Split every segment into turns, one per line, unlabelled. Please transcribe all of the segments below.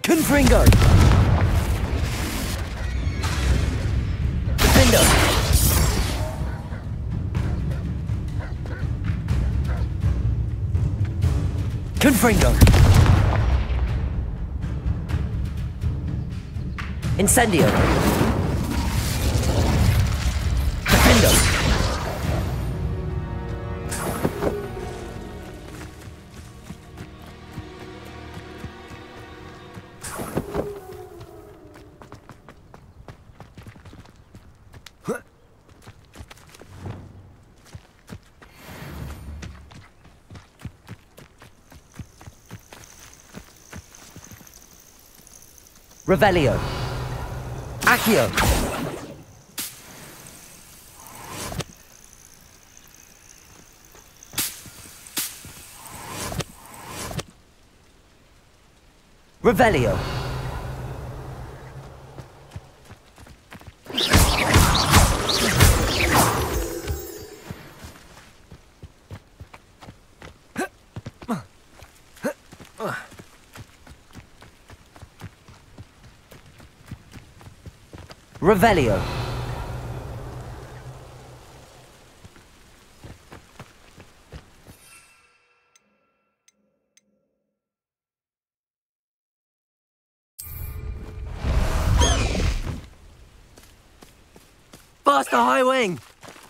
Confringo! Defender! Confringo! Incendio! Defender! Revelio. Accio. Revelio. Revelio. Faster, high wing!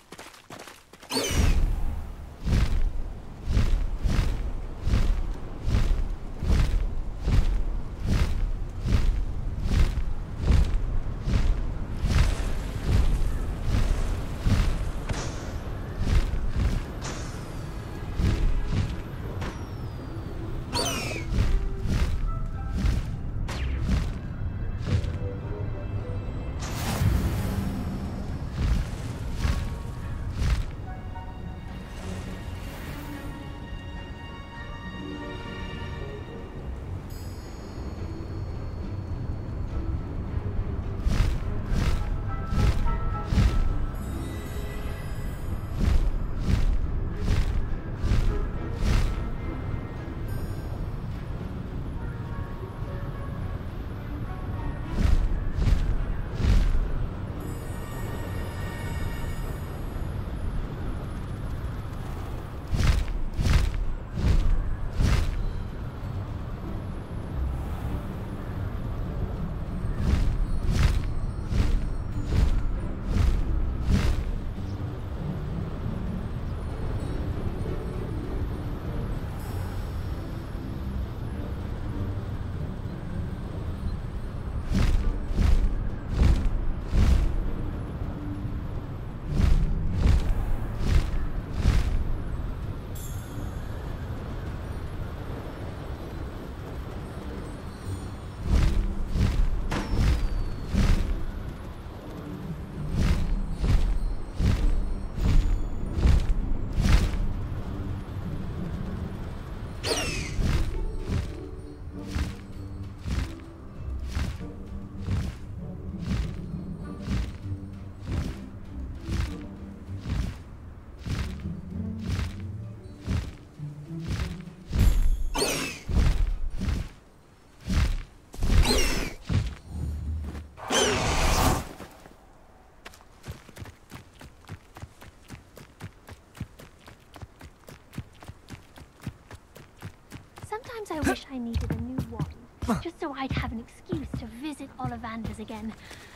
Sometimes I wish I needed a new one, just so I'd have an excuse to visit Ollivander's again.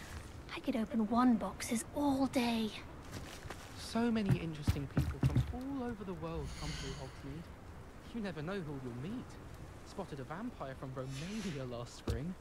I could open one boxes all day.
So many interesting people from all over the world come through Hogsmeade. You never know who you'll meet. Spotted a vampire from Romania last spring.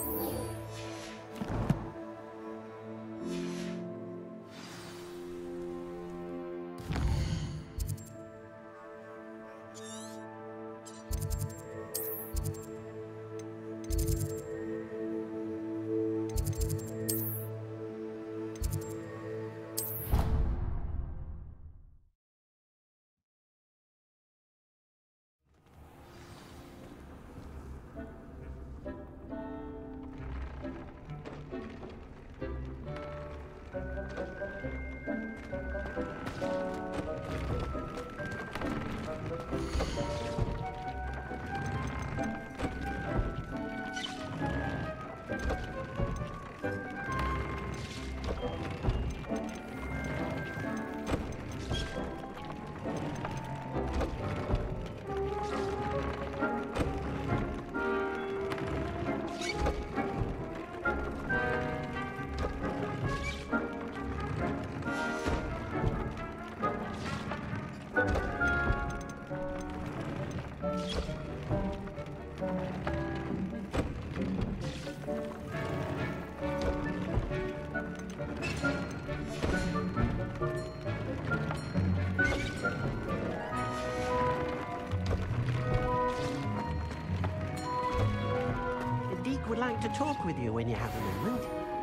Would like to talk with you when you have a moment.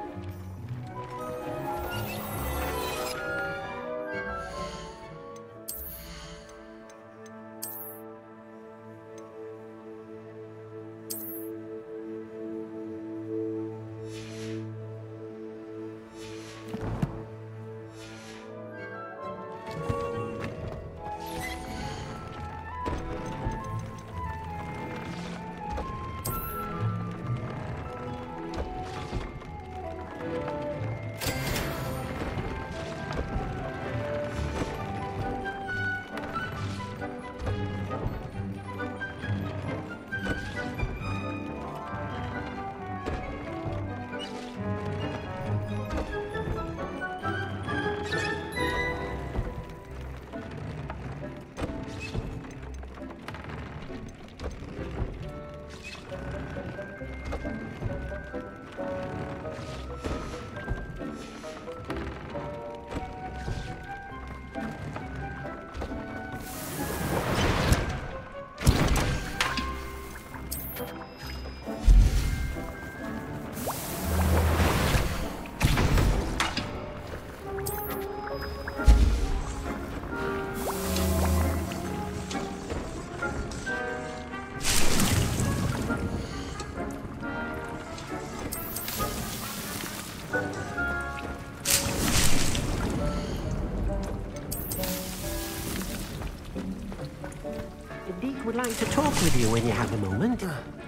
Would like to talk with you when you have a moment.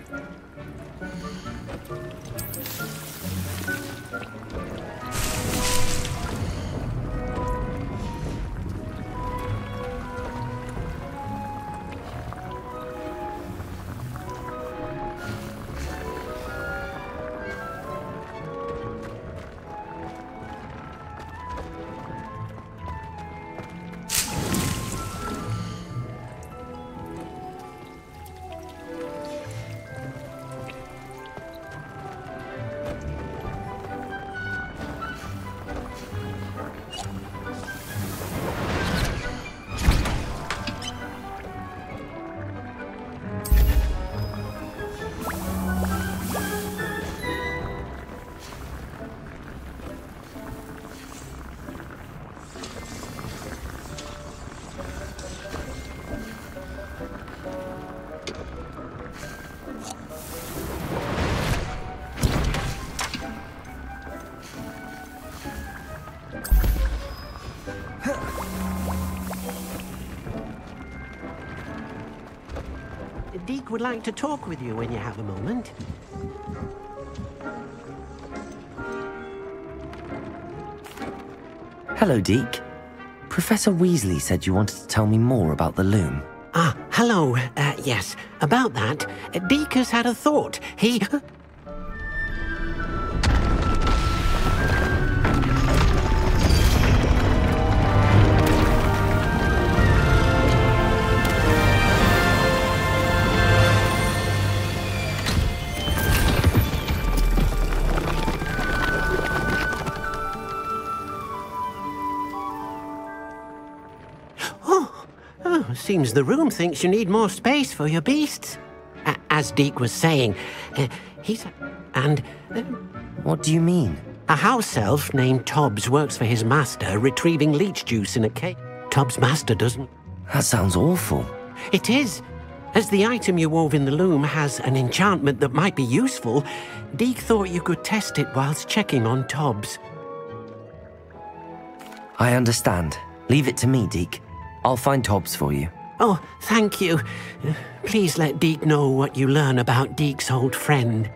Deke would like to talk with you when you have a moment.
Hello, Deke. Professor Weasley said you wanted to tell me more about the loom.
Ah, hello. Yes, about that. Deke has had a thought. He... Seems the room thinks you need more space for your beasts. As Deke was saying, he's... and...
What do you mean?
A house elf named Tobbs works for his master, retrieving leech juice in a cave. Tobbs' master doesn't...
That sounds awful.
It is. As the item you wove in the loom has an enchantment that might be useful, Deke thought you could test it whilst checking on Tobbs.
I understand. Leave it to me, Deke. I'll find Tobbs for you.
Oh, thank you. Please let Deke know what you learn about Deke's old friend.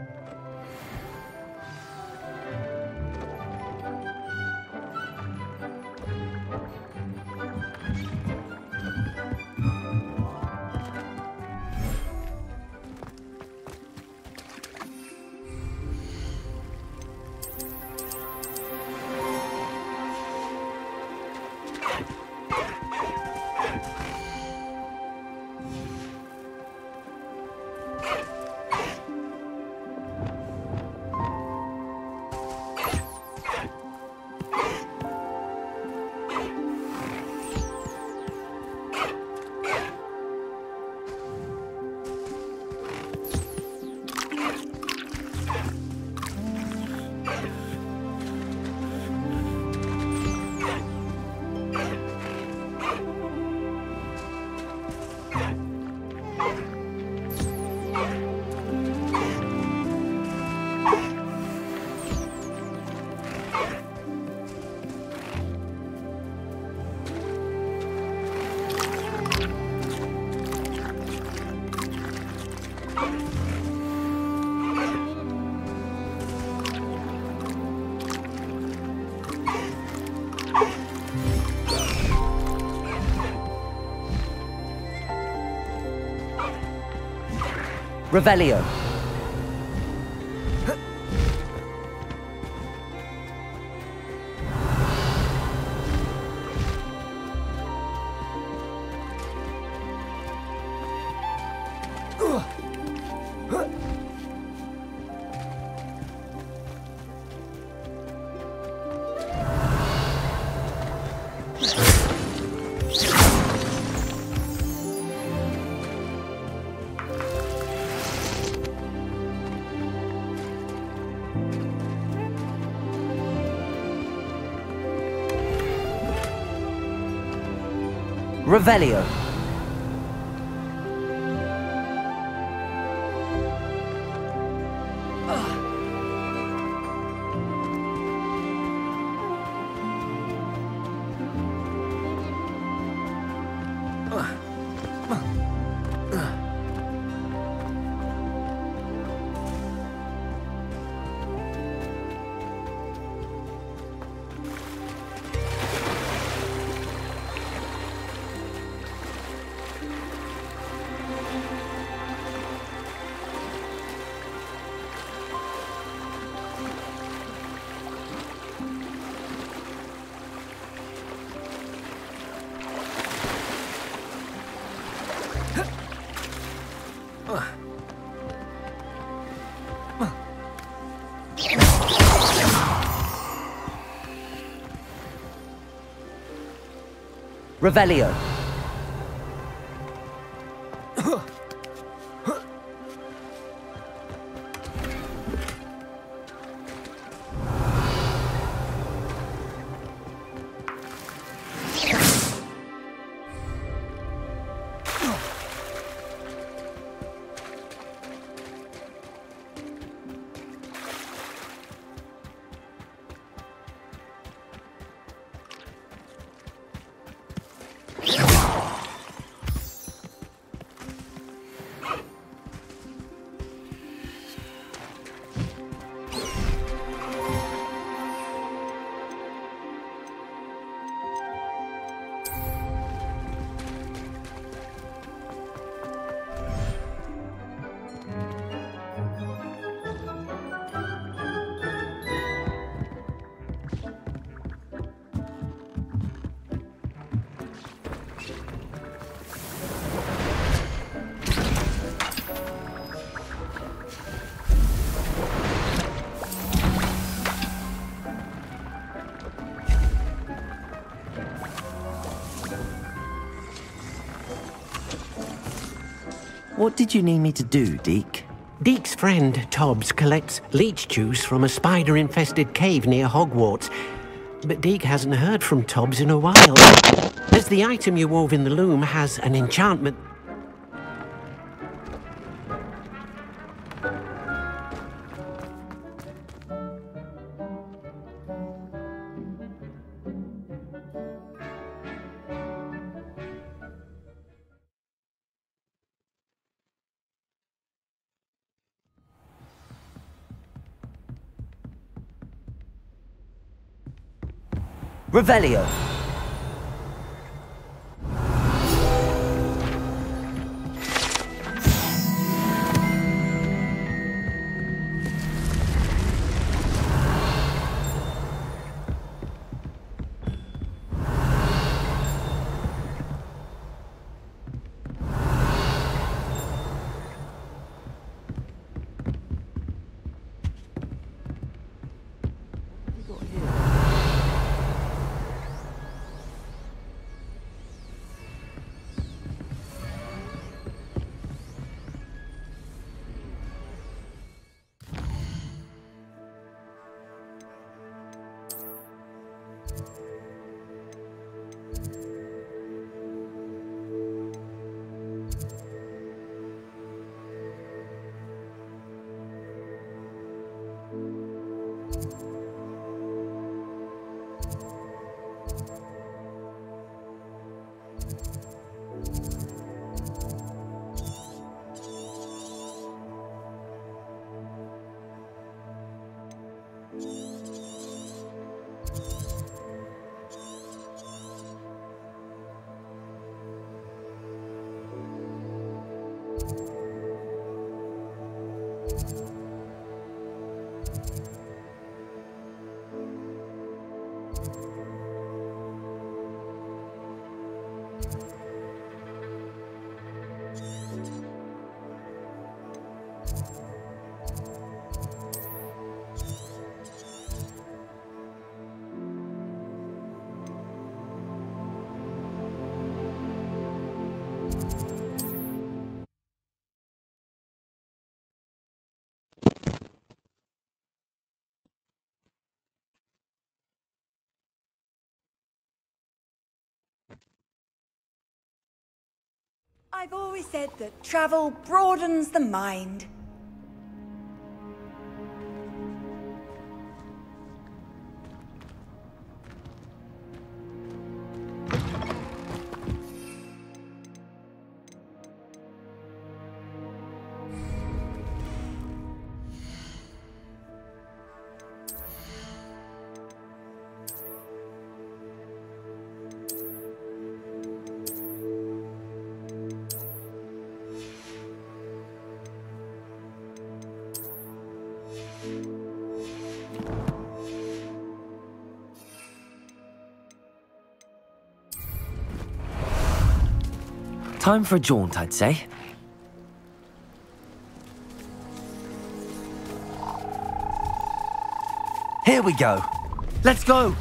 Revelio. Revelio. Revelio. What did you need me to do, Deke?
Deke's friend, Tobbs, collects leech juice from a spider-infested cave near Hogwarts. But Deke hasn't heard from Tobbs in a while. As the item you wove in the loom has an enchantment...
Revelio.
I've always said that travel broadens the mind.
Time for a jaunt, I'd say. Here we go. Let's go!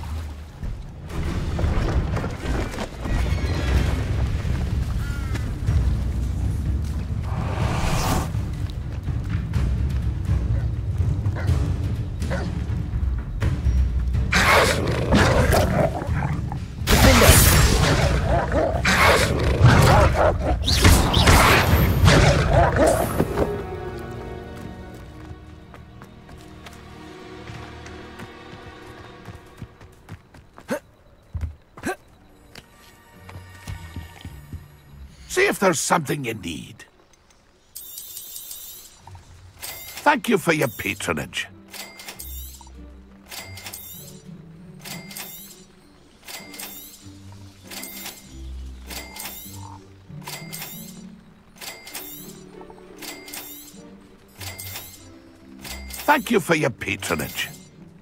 See if there's something you need. Thank you for your patronage. Thank you for your patronage.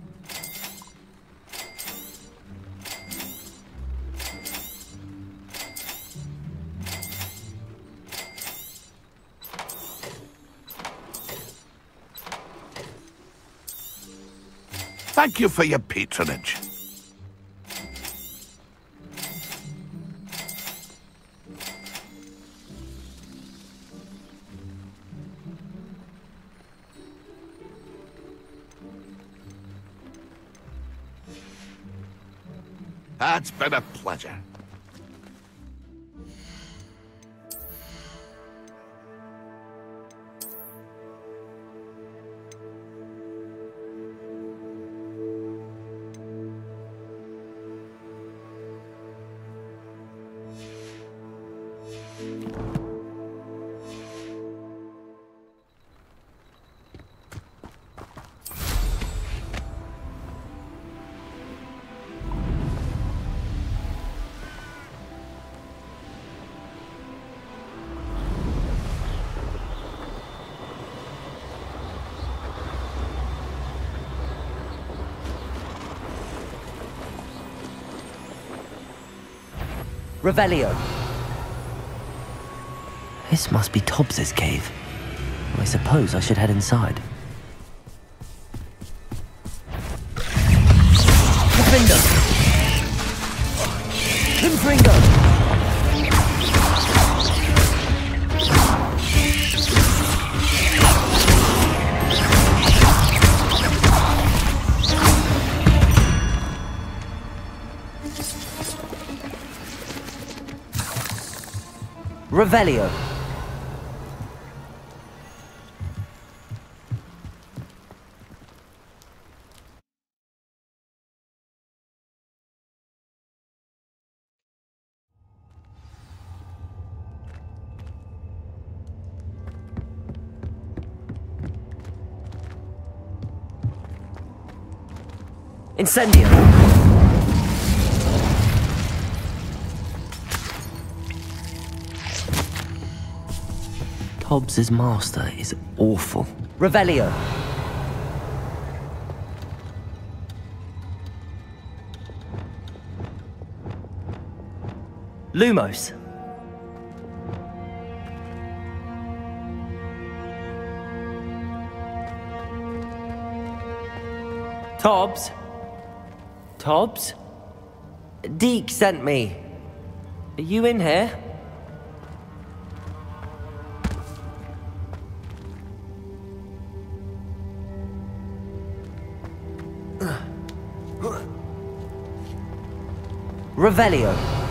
Thank you for your patronage. It's been a pleasure.
Revelio. This must be Tobbs's cave. I suppose I should head inside. Defender! Confringo! Revelio. Incendio. Tobbs's master is awful. Revelio. Lumos. Tobbs? Tobbs? Deke sent me. Are you in here? Revelio.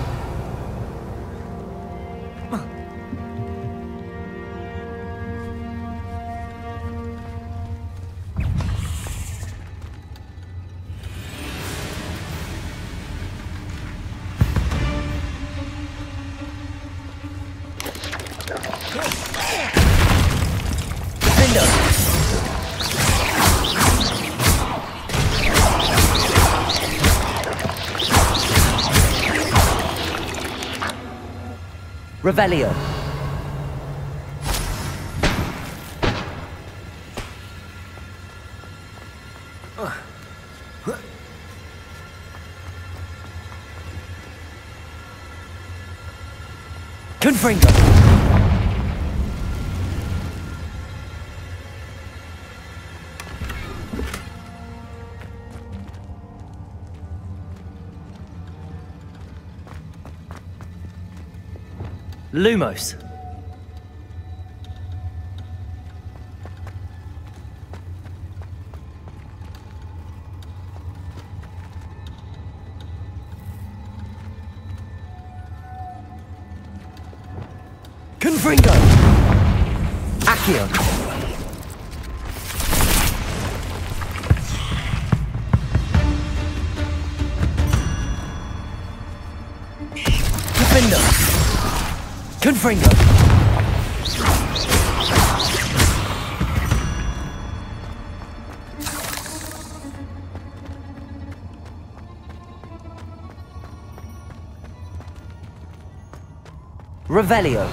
Revelio. Confringo. Lumos. Confringo. Accio. Defender. Confringo. Revelio.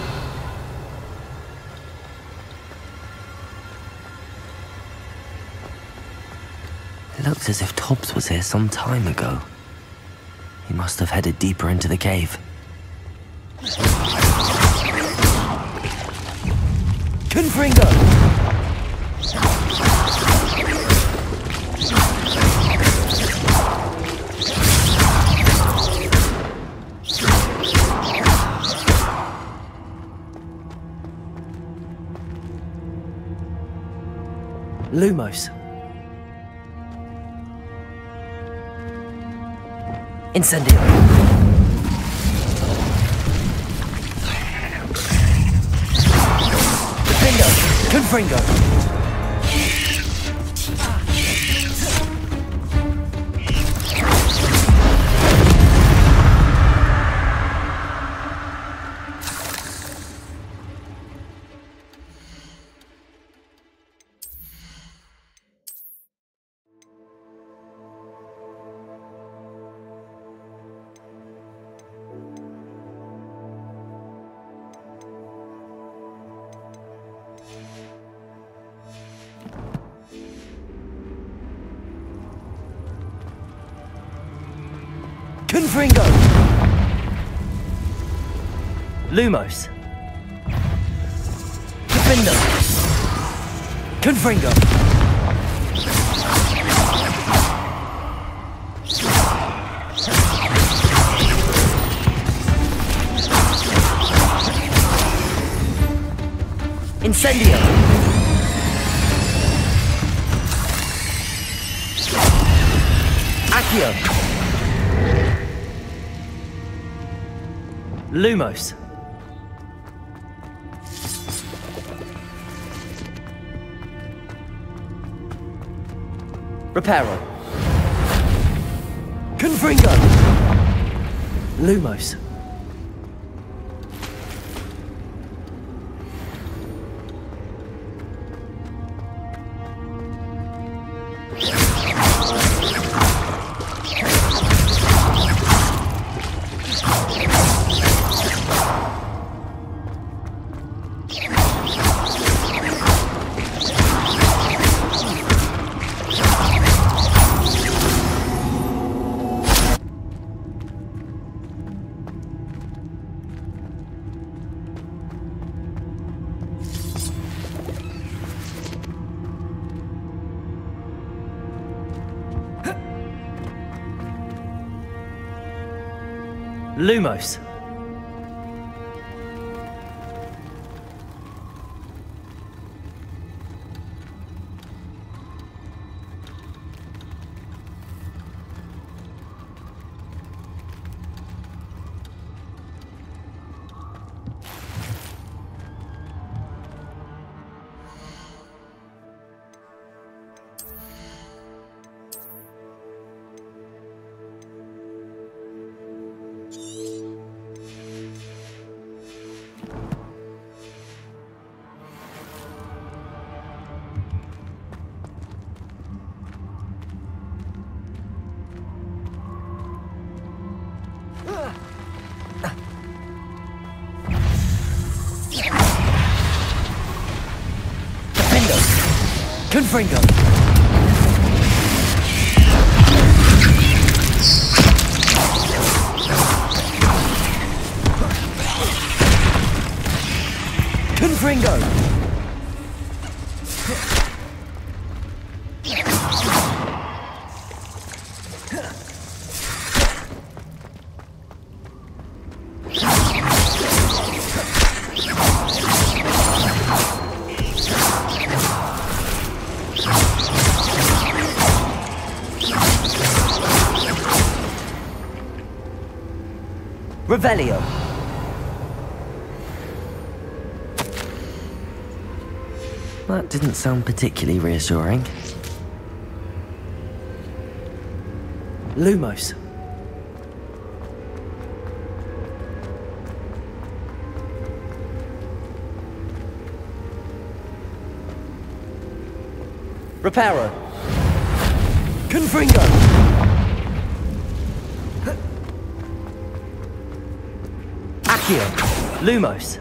It looks as if Tobbs was here some time ago. He must have headed deeper into the cave. Confringo! Lumos. Incendio. Defendo. Confringo. Confringo! Lumos. Defendo. Confringo. Incendio. Accio. Lumos. Reparo. Confringo. Lumos. Lumos. Confringo. Confringo. Revelio. That didn't sound particularly reassuring. Lumos. Reparo. Confringo. Accio. Lumos.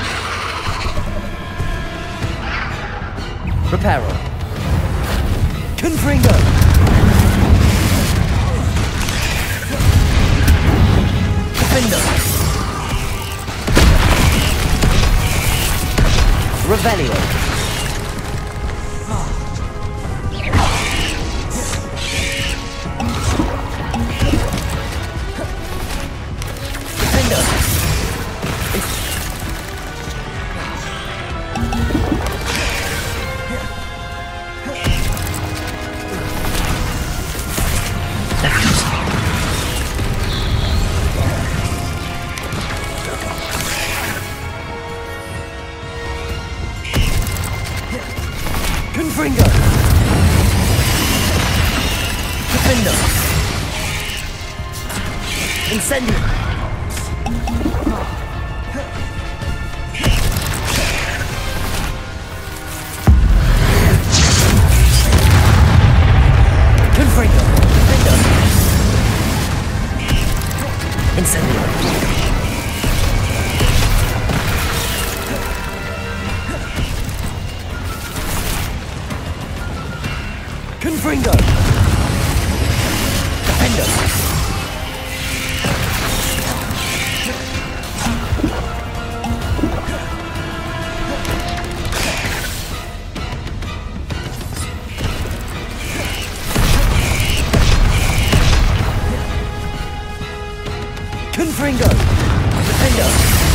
Reparo. Confringo! Defender! Revelio! Confringo! Defender! Incendio! Confringo! Defender! Incendio! Confringo! Defender! Confringo! Defender!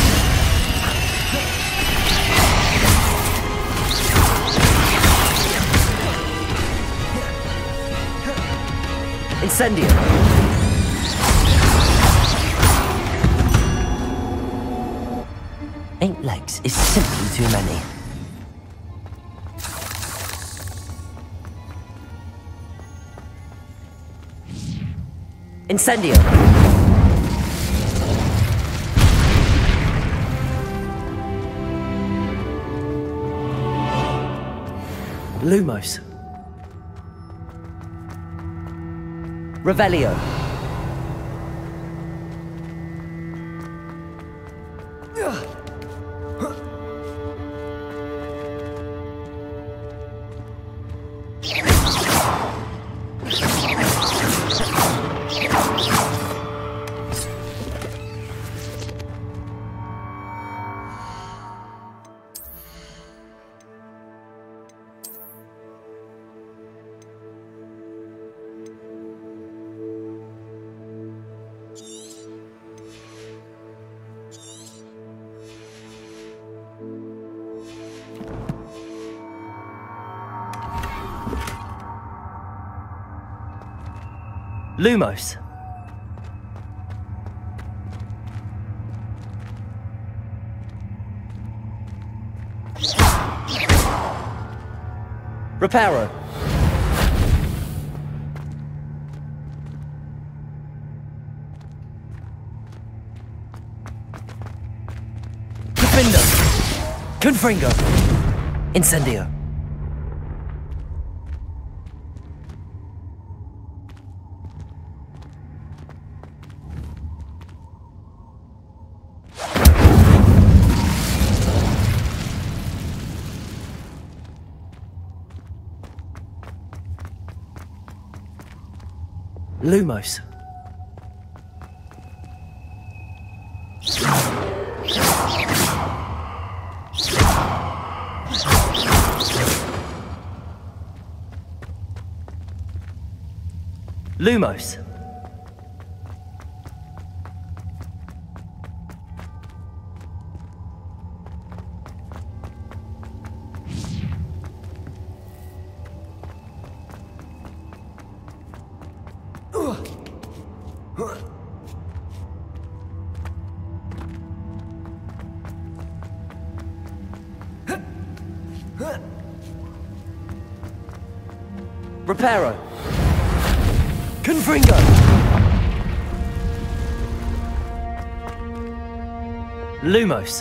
Incendio! 8 legs is simply too many. Incendio! Lumos. Revelio. Lumos. Reparo. Defender. Confringo. Incendio. Lumos. Lumos. Reparo. Confringo. Lumos.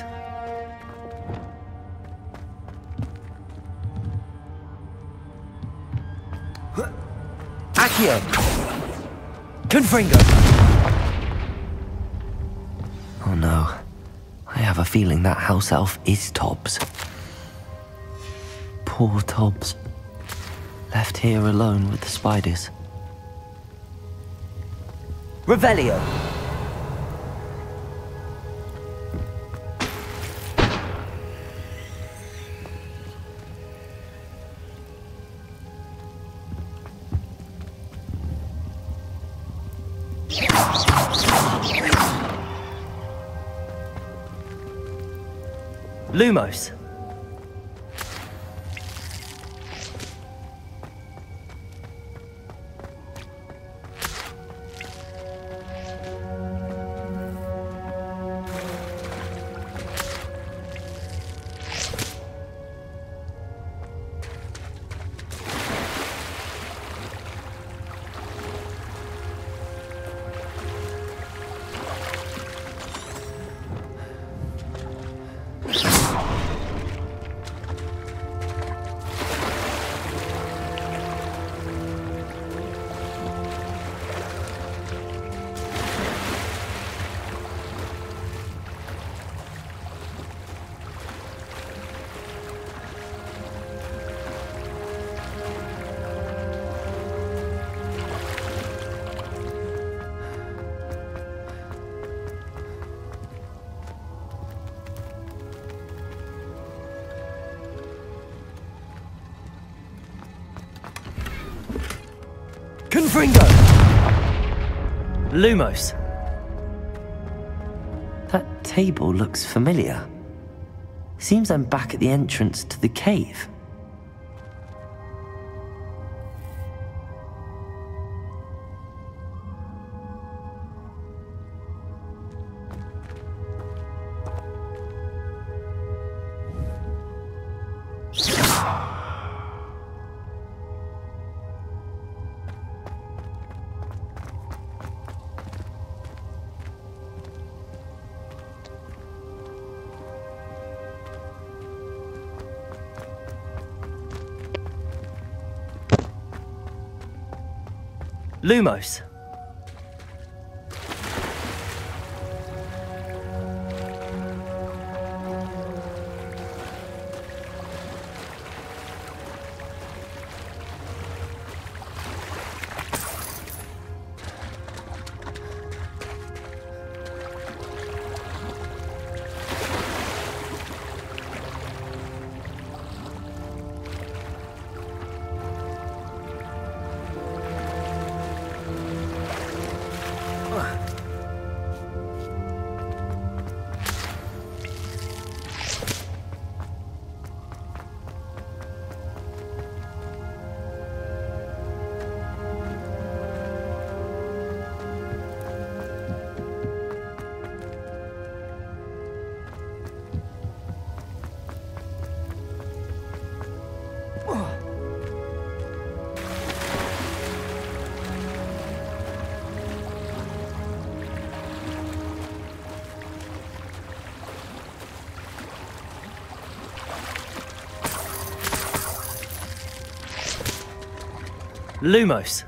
Accio. Confringo. Oh no. I have a feeling that house elf is Tobbs. Poor Tobbs. Left here alone with the spiders.
Revelio. Lumos. Confringo! Lumos.
That table looks familiar. Seems I'm back at the entrance to the cave.
Lumos. Lumos.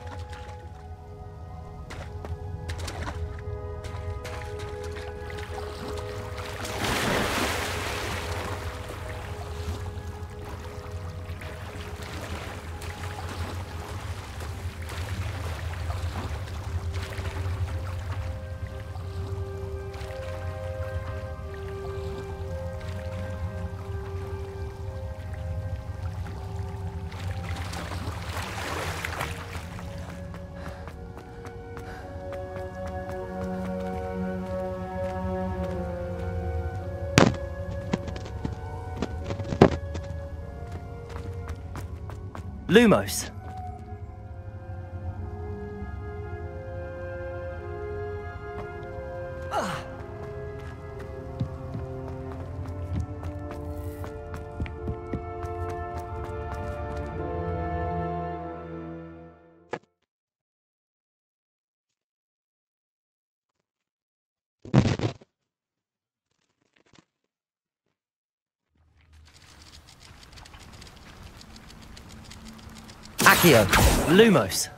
Lumos. Accio. Lumos.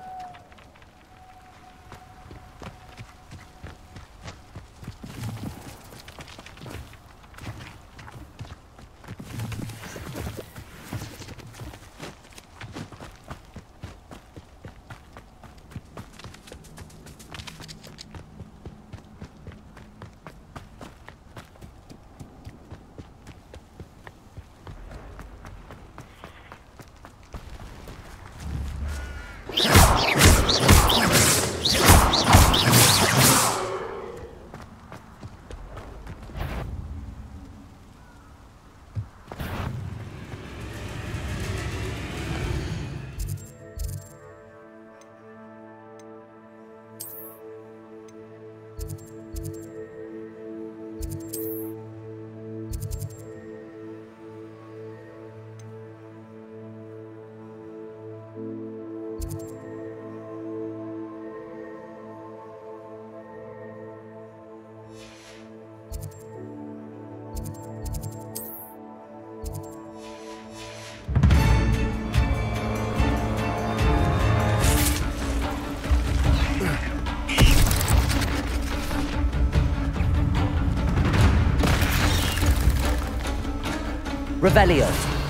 Revelio.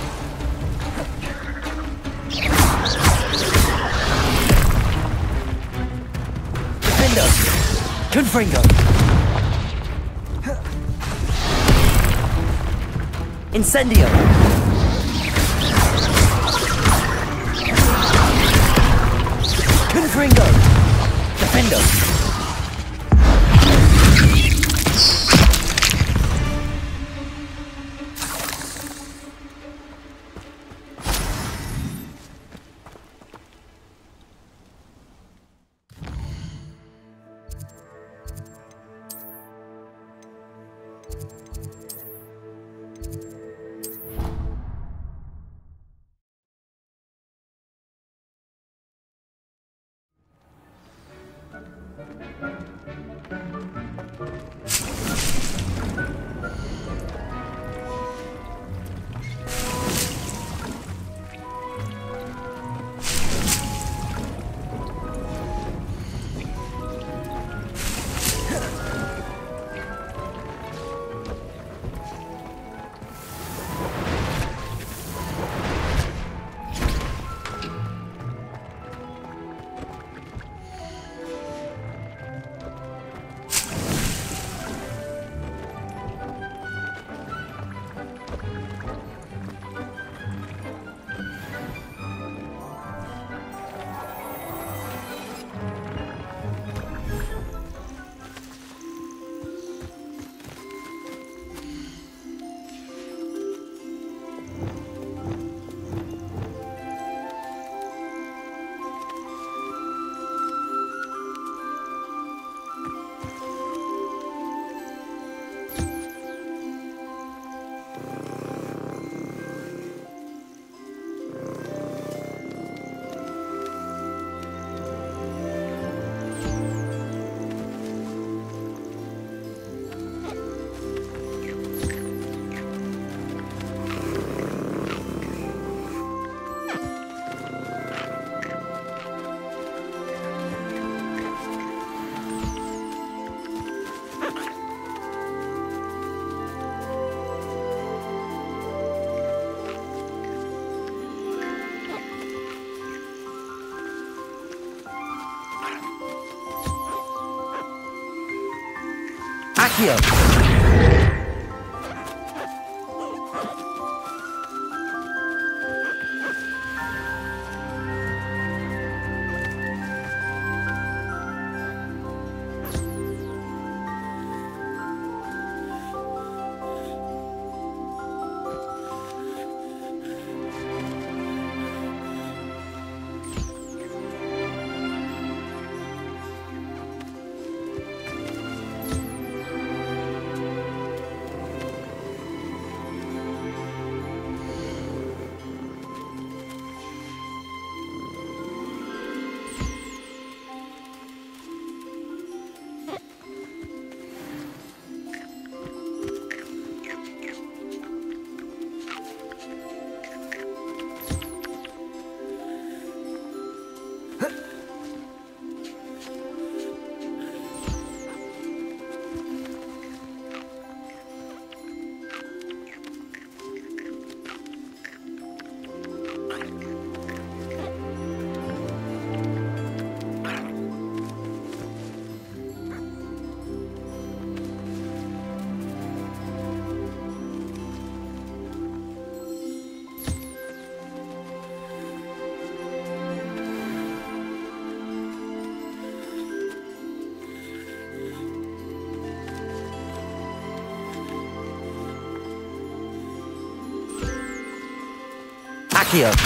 Defendo. Confringo. Incendio. Confringo. Defendo. Accio. Accio.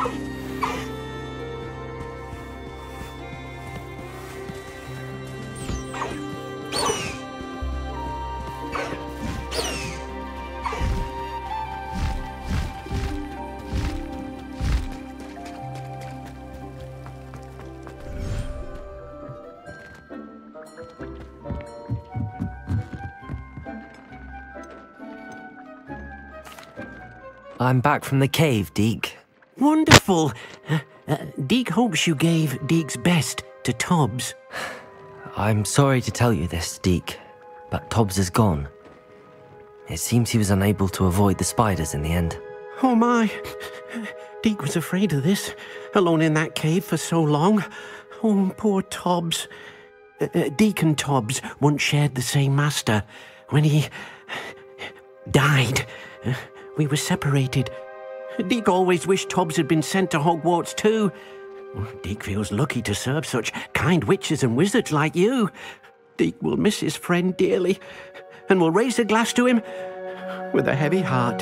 I'm back from the cave, Deke.
Wonderful. Deke hopes you gave Deke's best to Tobbs.
I'm sorry to tell you this, Deke, but Tobbs is gone. It seems he was unable to avoid the spiders in the end.
Oh my. Deke was afraid of this, alone in that cave for so long. Oh, poor Tobbs. Deke and Tobbs once shared the same master. When he died, we were separated. Deke always wished Tobbs had been sent to Hogwarts too. Deke feels lucky to serve such kind witches and wizards like you. Deke will miss his friend dearly, and will raise a glass to him with a heavy heart.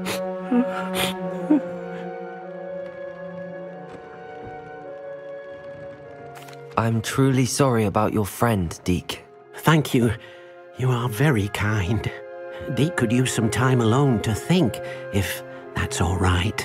I'm truly sorry about your friend, Deke.
Thank you. You are very kind. Deke could use some time alone to think, if that's all right.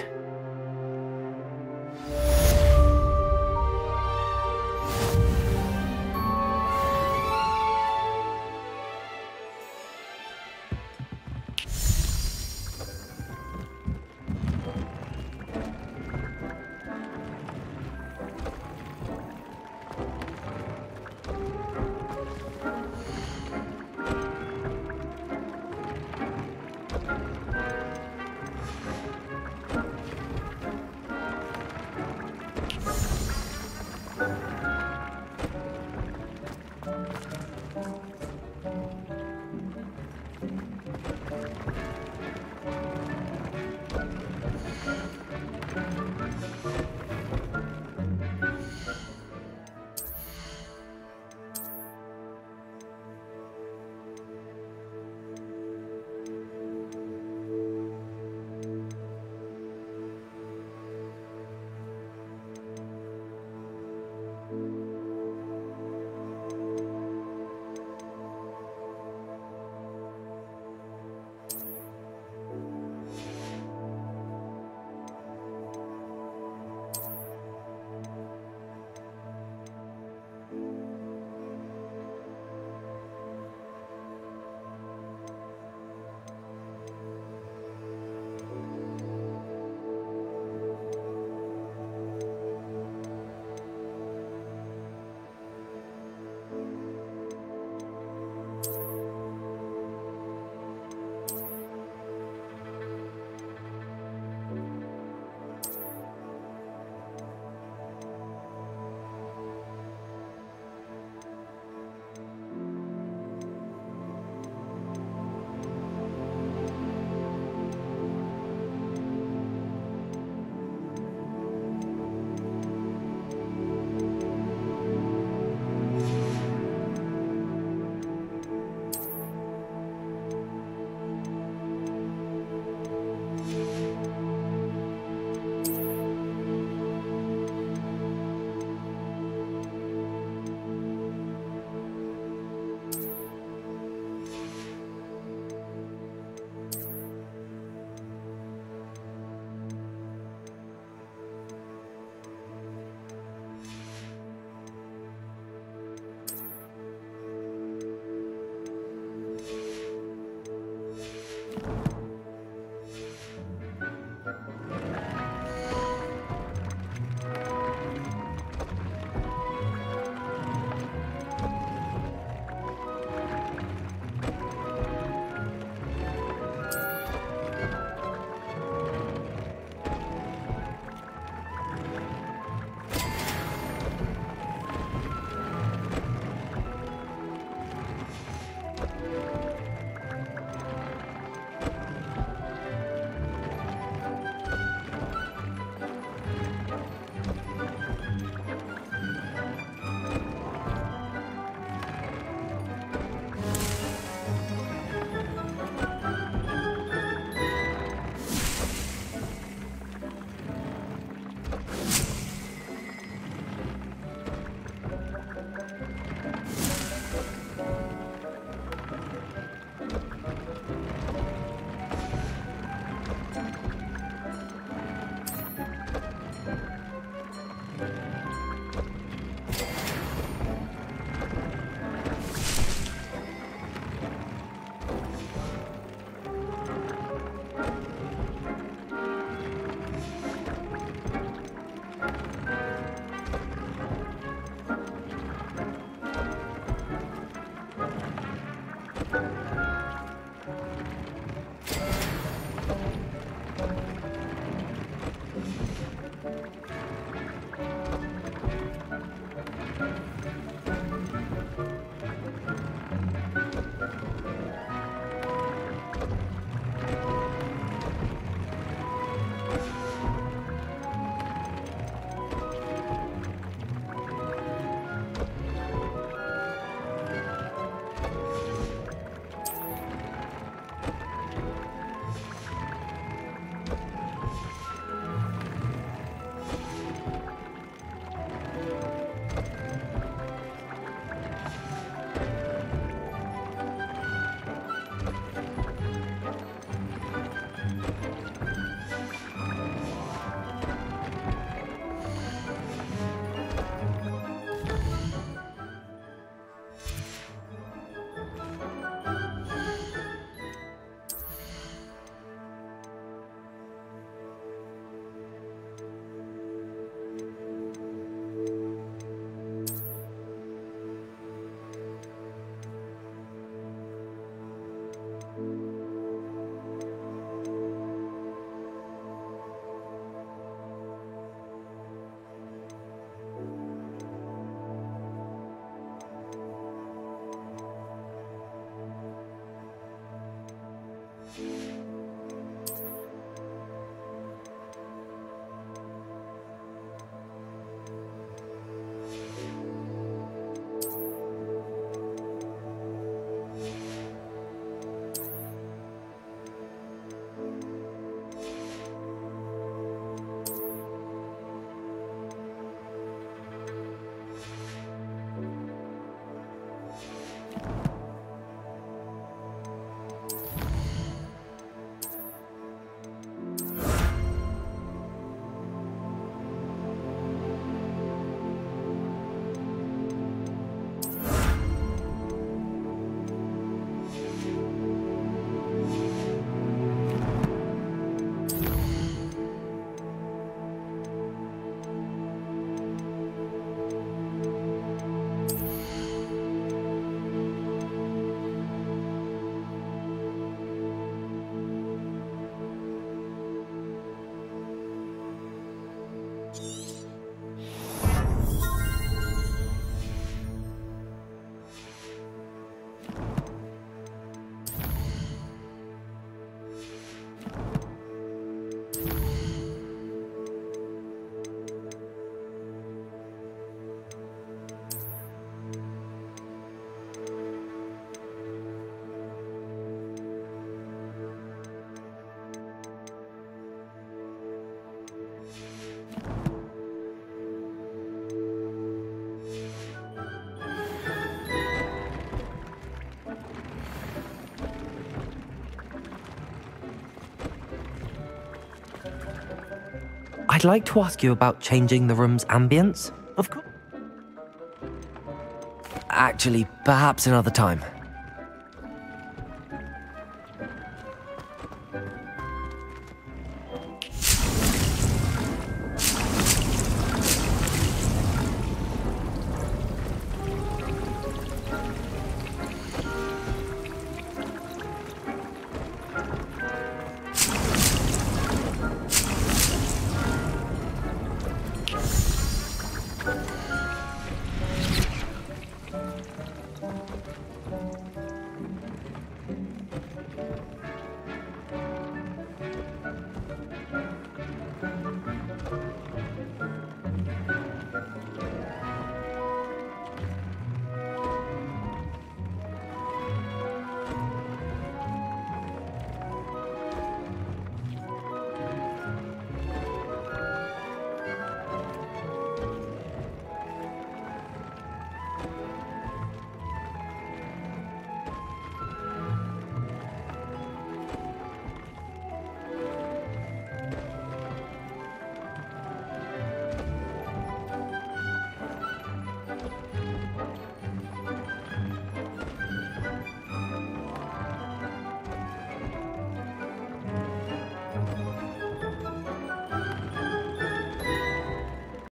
I'd like to ask you about changing the room's ambience.
Of course.
Actually, perhaps another time.